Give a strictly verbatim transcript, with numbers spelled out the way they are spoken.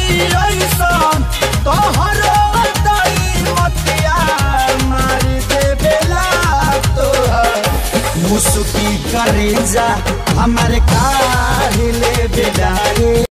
ऐसन तोहरो मतिया मार दे बेला तो मुसुकी करे जा हमारे काहिले बेला।